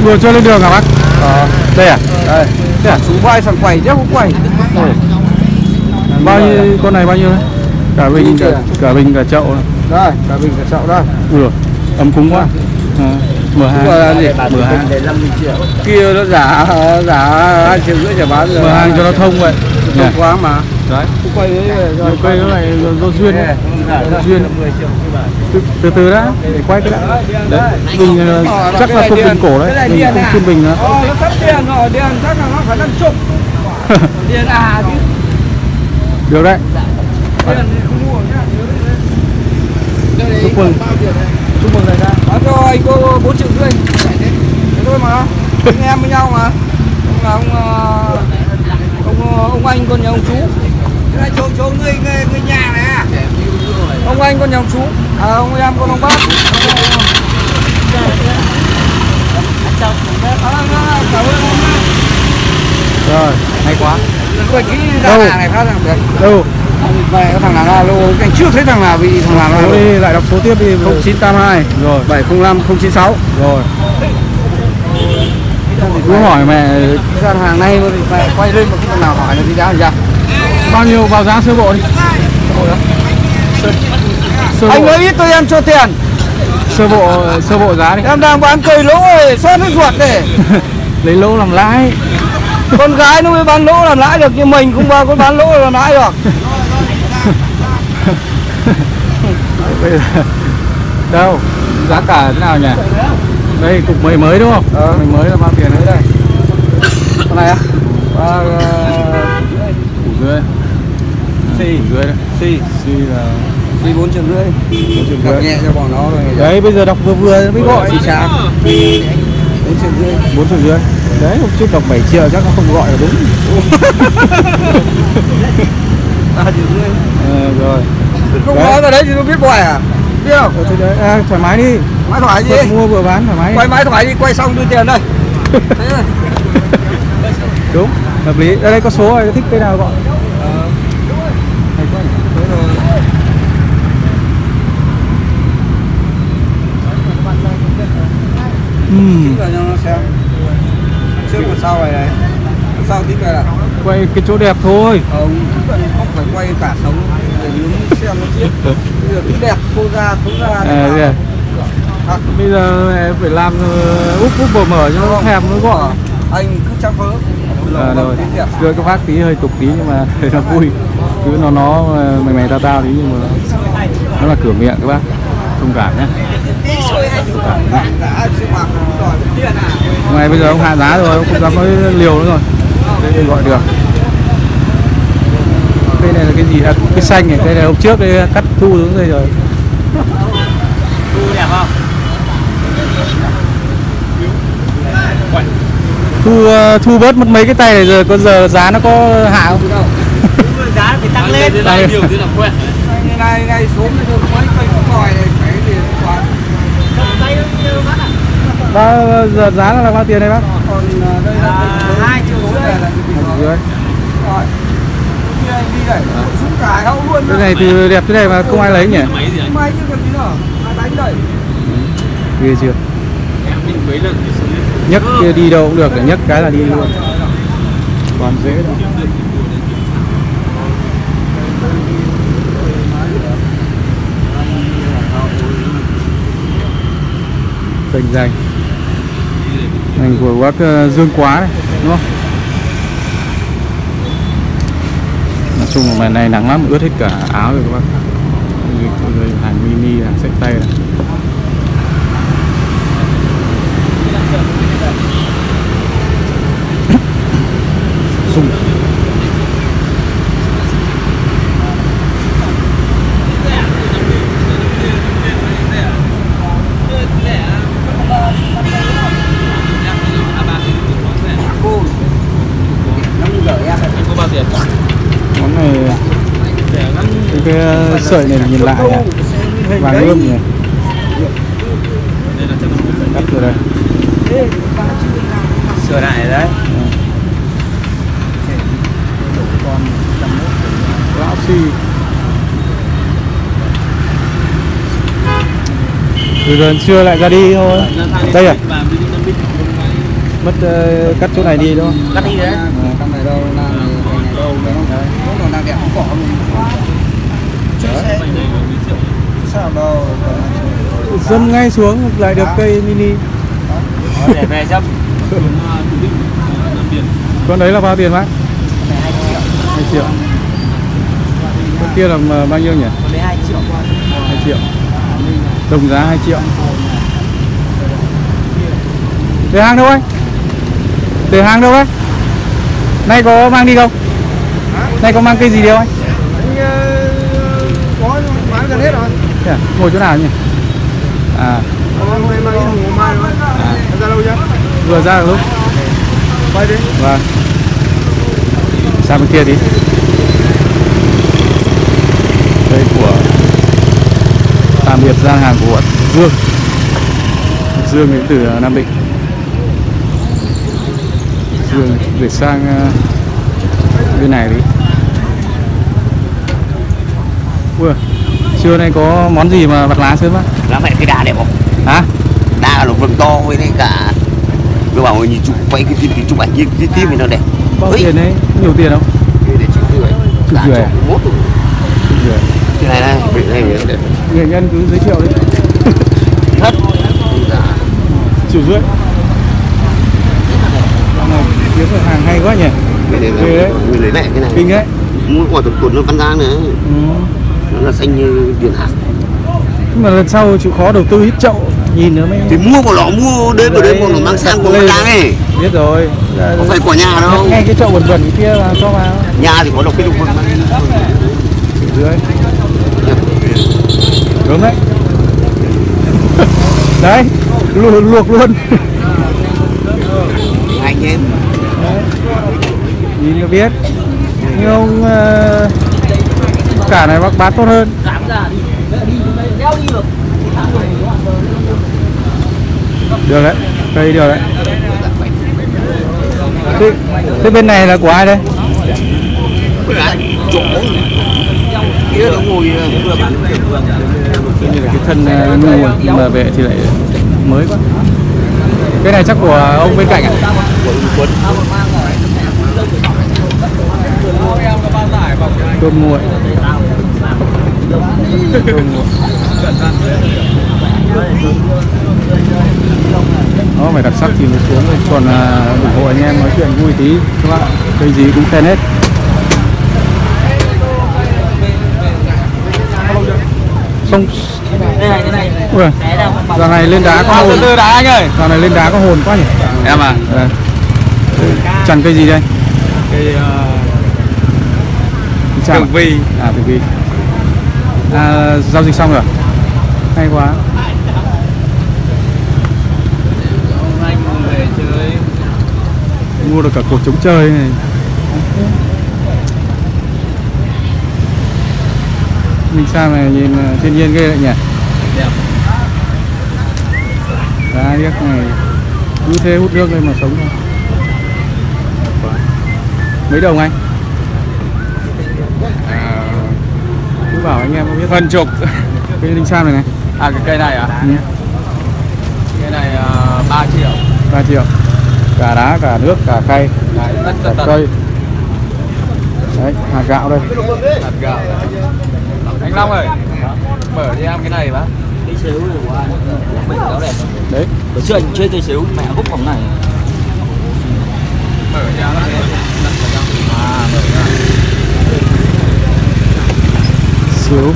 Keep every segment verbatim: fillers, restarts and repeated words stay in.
Vừa cho lên đường à bác? Ờ. Đây à? Đây. Đây à? Chú vai sang quầy chứ không quầy. Bao nhiêu con này bao nhiêu đấy? Cả bình cả, cả bình cả chậu này. Đây, cả bình cả chậu đây. Ui giời, ấm cúng quá. À, M hai. M hai. Kia nó giả giả hai triệu rưỡi chả bán rồi. M hai cho nó thông vậy. Thông quá mà. Đấy. Không quay đấy rồi. Nhiều cây nó lại do duyên đấy. Duyên. Từ, từ từ đã, để quay cái đã. Đấy. Bình chắc là không bình cổ đấy. Bình không chuyên bình nữa. Ờ, nó sắp tiền rồi, tiền chắc là nó phải năm chục. Tiền à chứ. Được đấy. Tiền không mua nhá. Chúc mừng. Chúc mừng đại gia. Bán cho anh cô bốn triệu rưỡi. Thế thôi mà. Anh em với nhau mà. Ông là ông ông ông anh con nhà ông chú. Cái này chỗ chỗ người người người nhà này à. Ông anh con nhà ông chú. À ông em con ông bác. Rồi, hay quá. Quay kỹ ra này phát rằng được. Đâu? Về có thằng nào là lô, anh chưa thấy thằng nào bị thằng nào là Số đi, lại đọc số tiếp đi. không chín tám hai rồi bảy không năm không chín sáu rồi. Cứ hỏi mẹ gian hàng này mẹ quay lên mà không nào hỏi là gì giá gì bao nhiêu vào giá sơ bộ đi. Sơ anh bộ. nói ít tôi em cho tiền. Sơ bộ sơ bộ giá đi. Em đang bán cây lỗ rồi, xót hết ruột để lấy lỗ làm lãi. Con gái nó mới bán lỗ làm lãi được, nhưng mình không bao có bán lỗ làm lãi được. Bây giờ đâu giá cả thế nào nhỉ? Đây cục mười mới đúng không? Ờ. Mười mới là bao tiền đấy đây? Con này á? À, củ dưới. xì dưới đấy. xì Xi là xì bốn triệu rưỡi. bốn triệu Đọc rưỡi. nhẹ cho bọn nó rồi. Đấy bây giờ đọc vừa vừa mới gọi. Xì chả bốn triệu rưỡi. bốn triệu rưỡi. Đấy hôm trước đọc bảy triệu chắc nó không gọi là đúng. ba triệu rưỡi. Ờ, rồi. Không Đấy. nói vào đấy thì nó biết bòi à? Biết không? Ờ, thế đấy, à, thoải mái đi. Máy thoải gì? Vừa mua vừa bán thoải mái. Quay máy thoải đi, quay xong đưa tiền đây. Thế rồi. Đúng, hợp lý. Đây, đây có số rồi, thích cây nào gọi. Ờ. Hay quá. Thế rồi. Ừm. Tính vào cho nó xem. Trước và sau này này. Sau tính về là Quay cái chỗ đẹp thôi. không không phải quay cả sống để nướng xem nó tiếp. Bây giờ tính đẹp, cô ra, xuống ra. À, thế à? À, Bây giờ em phải làm uh, úp úp bờ mở cho nó thèm nó gọi. anh cứ chắc vớ. À, rồi. Đưa cái phát tí hơi tục tí nhưng mà nó vui. Cứ nó nó mày mày tao tao tí nhưng mà nó là cửa miệng các bác. Thông cảm nhé. Hôm nay bây giờ ông hạ giá rồi, ông không dám nói liều nữa rồi. Đây thì gọi được. Cây này là cái gì? À, cái xanh này, đây là hôm trước đây cắt thu xuống đây rồi. Thu đẹp không? Thu thu bớt mất mấy cái tay này rồi, có giờ giá nó có hạ không? Giá phải tăng lên. Thế này nhiều thế là quen. Ngày này ngày xuống thì được mấy cây cũng ngòi này, cái gì cũng toàn. Bao giờ giá là bao tiền đây bác? Còn đây là hai triệu rưỡi là Dưới. rồi. Kia anh đi đây, xuống cả hậu luôn. Cái này thì đẹp thế này mà không ai lấy nhỉ? Máy chứ còn gì nữa. Ai đánh đây? Ghê chưa? Nhấc kia đi đâu cũng được, để nhấc cái là đi luôn. Còn dễ đâu. Danh danh ngành của bác Dương Quá này đúng không? Nói chung là này nắng lắm, ướt hết cả áo rồi các bác. Người hàng mini, hàng xách tay này. Sung. Món này cái, cái sợi này nhìn lại à? Vàng ươm nhỉ? Cắt rồi đây. Sửa lại đấy. Lão xi. Từ gần trưa lại ra đi thôi. Đây à? mất uh, cắt chỗ này đi đúng không? Cắt đi đấy. Trong này đâu là này đâu đấy không? Đấy, nó đang đẹp không cỏ luôn. Đấy. Sao đâu. Dâm ngay xuống lại được cây mini. Để về dâm. Con đấy là bao tiền bác? hai triệu. Con kia là bao nhiêu nhỉ? Con đấy hai triệu. hai triệu. Đồng giá hai triệu. Để hàng đâu anh? Để hàng đâu anh? Nay có mang đi không? Nay có mang cây gì đâu anh? Có bán gần hết rồi. À, ngồi chỗ nào nhỉ? À. Hôm nay mang ít thùng hôm mai thôi. À. Ra đâu chưa? Vừa ra được lúc. Quay đi. Vâng. Sang bên kia đi. Đây của tạm biệt gian hàng của Dương. Dương đến từ Nam Định. Dương để sang uh, bên này đi. Ui, trưa nay có món gì mà vặt lá sớm á? Lá mẹ cái đà đẹp không? Hả? Đà là vừng to với cả tôi bảo nhìn chụp quay cái phim thì chụp ảnh như cái phim thì nó đẹp. Bao tiền đấy? Nhiều tiền không? Cái để chịu rưỡi. Chục rưỡi à? Chục rưỡi. Cái này này, cái này này đẹp. Nghệ nhân cứ giới thiệu đi. Thất. Triệu rưỡi. Kiếm được hàng hay quá nhỉ? Cái này là người lấy mẹ cái này. Kinh đấy. Mua quả tuần tuần nó văn giang nữa. Ừ. Nó là xanh như điền hạt. Nhưng mà lần sau chịu khó đầu tư ít chậu nhìn nữa mới. Thì mua của nó mua đến vào đấy mà nó mang sang của văn giang ấy. Biết rồi. Không phải của nhà đâu. Ngay cái chậu bẩn bẩn kia mà cho vào. Nhà thì có độc cái đục vâng. Triệu rưỡi. Đúng đấy. Đấy, luộc, luộc luôn. Anh em. Nhìn nó biết. Nhưng ông uh, cả này bác bán tốt hơn. Được đấy, cây được đấy. Thế, thế bên này là của ai đây? Chỗ kia nó ngồi như là cái thân uh, ngu nhưng mà về thì lại mới quá. Cái này chắc của ông bên cạnh à? Cơm nguội. Cơm nguội. Nó phải đặc sắc thì mới xuống rồi. Còn uh, ủng hộ anh em nói chuyện vui tí các bạn. Cây gì cũng khen hết. Xong. Ui, dạo này lên đá có hồn. Từ đá anh ơi. Dạo này lên đá có hồn quá nhỉ? Em à? À. Chằn cây gì đây? Cây uh, Tường Vi. À, Tường Vi. À, giao dịch xong rồi. Hay quá. Hôm anh về chơi. Mua được cả cột chống chơi này. Mình sang này nhìn thiên nhiên ghê đấy nhỉ? Đẹp. Đá điếc này cứ thế hút nước lên mà sống thôi. Mấy đồng anh? À, Cứ bảo anh em có biết. hơn chục. Cây linh sam này này. À cái cây này à? Ừ. Cây này uh, ba triệu. ba triệu. Cả đá, cả nước, cả cây. Đấy, tất tất Cả tất. cây. Đấy, hạt gạo đây. Hạt gạo. Anh Long ơi, mở cho em cái này bác. cái xíu này của anh mình nó đẹp. Đấy. Bữa trước anh chơi cây xíu mẹ hút vòng này. Mở cho em cái đặt vào trong. À, mở ra. Xíu.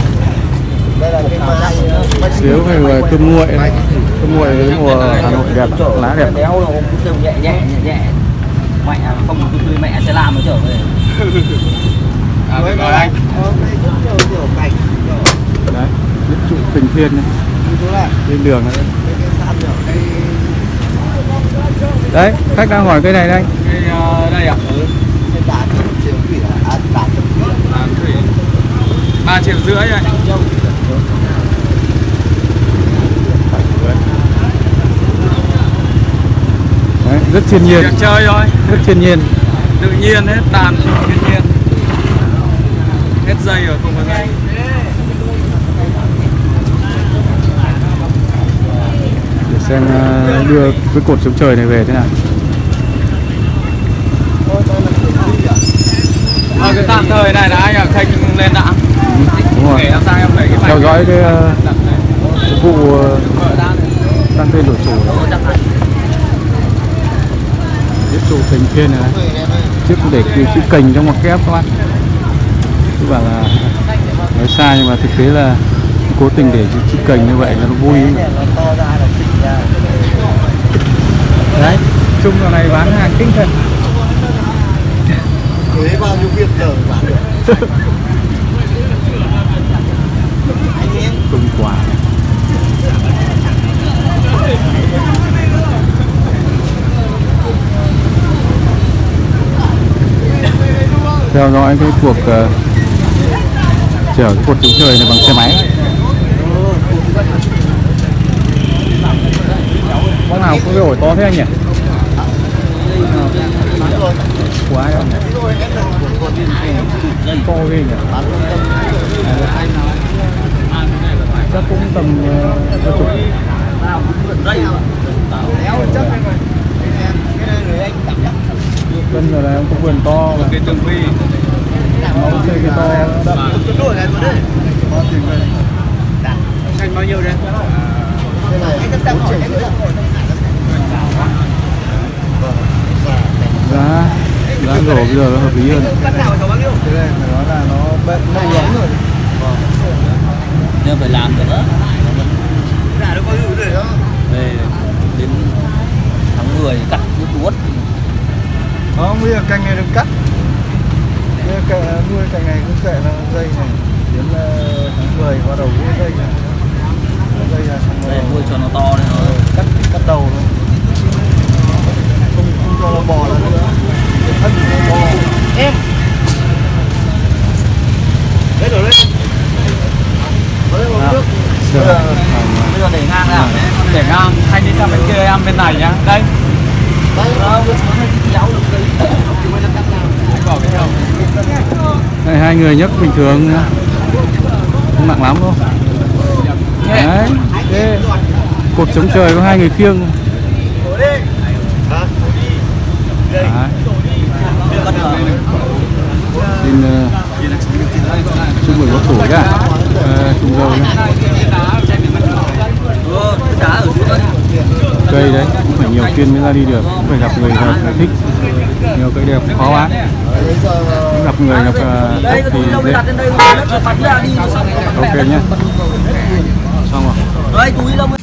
Xíu hay là cơm nguội này. Cơm nguội với mùa Hà Nội đẹp, lá đẹp. Béo nó cũng kêu nhẹ nhẹ nhẹ nhẹ. Mẹ không tươi tươi mẹ sẽ làm nó trở về. À, rồi anh. Đấy, nhất trụ Bình Thiên này. Trên đường này. Đấy, khách đang hỏi cây này đây. Cây uh, đây à? Ừ. ba triệu rưỡi anh. Đấy, rất thiên nhiên. Việc chơi thôi. Rất thiên nhiên. Tự nhiên hết, tàn thiên nhiên. Hết dây rồi, không có dây. Để xem uh, đưa cái cột chống trời này về thế nào. À, cái tạm thời này là anh ở thanh lên đã. Đúng rồi. Để làm sao em đẩy cái Theo dõi cái, uh, cái vụ uh, tăng tên đổi chủ tiếp chủ thành trên này, trước để cái chữ cành trong ngoặc kép các bạn. Tức là nói sai nhưng mà thực tế là cố tình để chữ cành như vậy là nó vui. Đấy, chung vào này bán hàng kinh thần. Thế bao nhiêu viên giờ bán được? Tung quả. Theo dõi cái cuộc uh, chở cái cột chống trời này bằng xe máy. Bóng nào có cái ổi to thế anh nhỉ? Của ai không? To ghê nhỉ? Chắc cũng tầm uh, chục. Cân rồi này, ông có vườn to mà. cái tường vi Nó chơi cái to đậm. xanh bao nhiêu đấy? Giá giá rổ bây giờ nó hợp lý hơn. Cái này Nó là nó bận lâu lắm rồi. nhưng phải làm được nữa. Về đến tháng mười cắt cái tuốt. Không, bây giờ cành này đừng cắt. Bây giờ nuôi cành này cũng kệ là dây này. Đến uh, tháng mười bắt đầu cái dây này. Dây là xong Đây rồi. nuôi cho nó to lên rồi. Cắt cắt đầu luôn. Không không cho nó bò ra nữa. Cái thân của nó bò. Em. Đấy rồi đấy. Đấy rồi nước. Bây giờ Bây giờ để ngang nào? Để ngang, anh đi sang bên kia em bên này nhá. Đây. Đấy, nó kéo được đấy. Anh bỏ cái đầu. đây, hai người nhấc bình thường không nặng lắm đâu. Đấy, thế cột chống trời có hai người khiêng. Đấy. Xin uh, chúc mừng bác chủ nhá, uh, chúc dâu nhá. Cây đấy cũng phải nhiều kiên mới ra đi được, cũng phải gặp người hợp, người thích. Nhiều cây đẹp khó bán. Gặp người gặp uh, thích thì dễ. Ok nhá. Xong rồi. Đây túi đâu